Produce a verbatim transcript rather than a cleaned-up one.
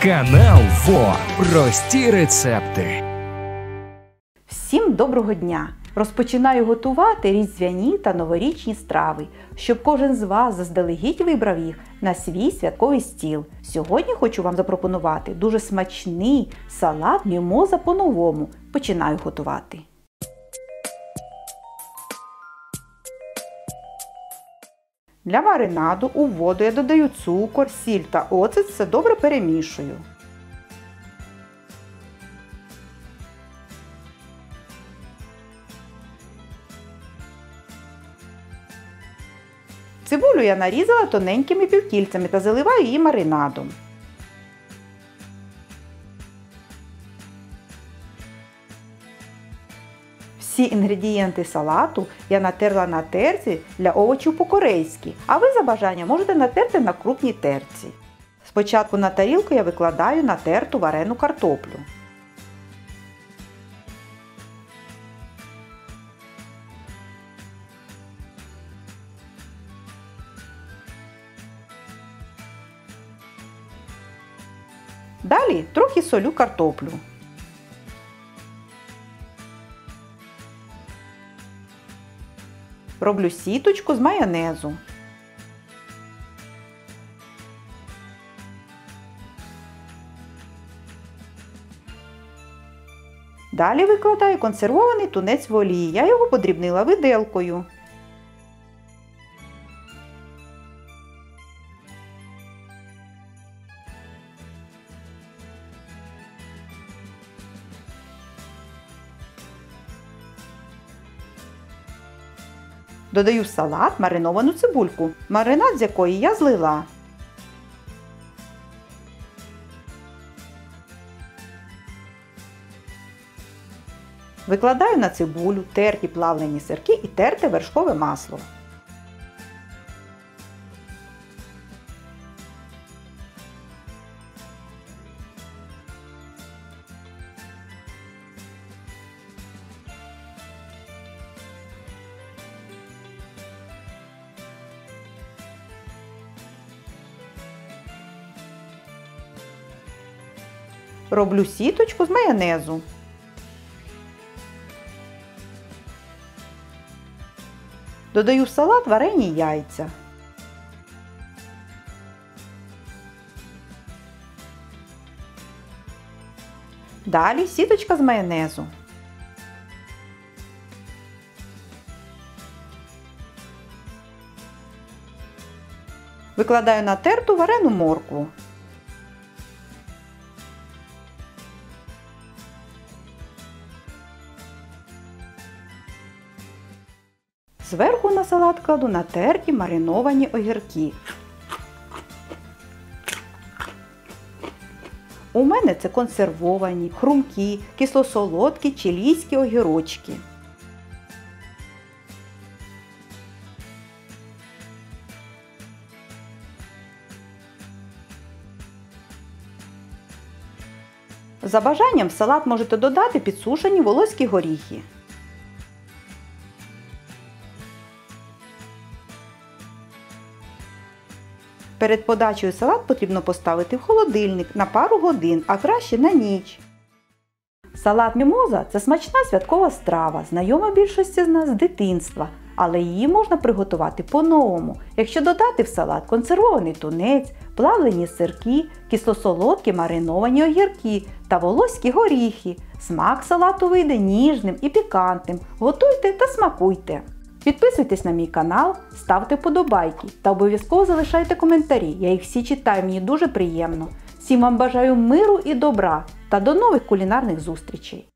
Канал ВО. Прості рецепти. Всім доброго дня! Розпочинаю готувати різдвяні та новорічні страви, щоб кожен з вас заздалегідь вибрав їх на свій святковий стіл. Сьогодні хочу вам запропонувати дуже смачний салат мімоза по-новому. Починаю готувати. Для маринаду у воду я додаю цукор, сіль та оцет, все добре перемішую. Цибулю я нарізала тоненькими півкільцями та заливаю її маринадом. Всі інгредієнти салату я натерла на терці для овочів по-корейськи, а ви за бажанням можете натерти на крупній терці. Спочатку на тарілку я викладаю натерту варену картоплю. Далі трохи солю картоплю. Роблю сіточку з майонезу. Далі викладаю консервований тунець в олії. Я його подрібнила виделкою. Додаю в салат мариновану цибульку, маринад з якої я злила. Викладаю на цибулю терті плавлені сирки і терте вершкове масло. Роблю сіточку з майонезу. Додаю в салат варені яйця. Далі сіточка з майонезу. Викладаю на терту варену моркву. Зверху на салат кладу натерті мариновані огірки. У мене це консервовані, хрумкі, кисло-солодкі чилійські огірочки. За бажанням в салат можете додати підсушені волоські горіхи. Перед подачею салат потрібно поставити в холодильник на пару годин, а краще на ніч. Салат мімоза – це смачна святкова страва, знайома більшості з нас з дитинства, але її можна приготувати по-новому, якщо додати в салат консервований тунець, плавлені сирки, кисло-солодкі мариновані огірки та волоські горіхи. Смак салату вийде ніжним і пікантним. Готуйте та смакуйте! Підписуйтесь на мій канал, ставте вподобайки та обов'язково залишайте коментарі. Я їх всі читаю, мені дуже приємно. Всім вам бажаю миру і добра та до нових кулінарних зустрічей!